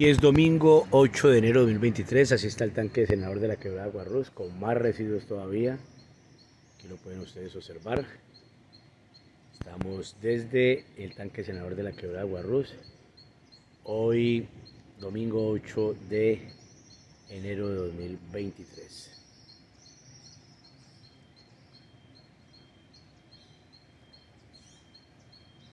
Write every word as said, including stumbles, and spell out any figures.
Y es domingo ocho de enero de dos mil veintitrés, así está el tanque de Senador de la Quebrada Guarruz, con más residuos todavía. Aquí lo pueden ustedes observar. Estamos desde el tanque Senador de la Quebrada Guarruz. Hoy, domingo ocho de enero de dos mil veintitrés.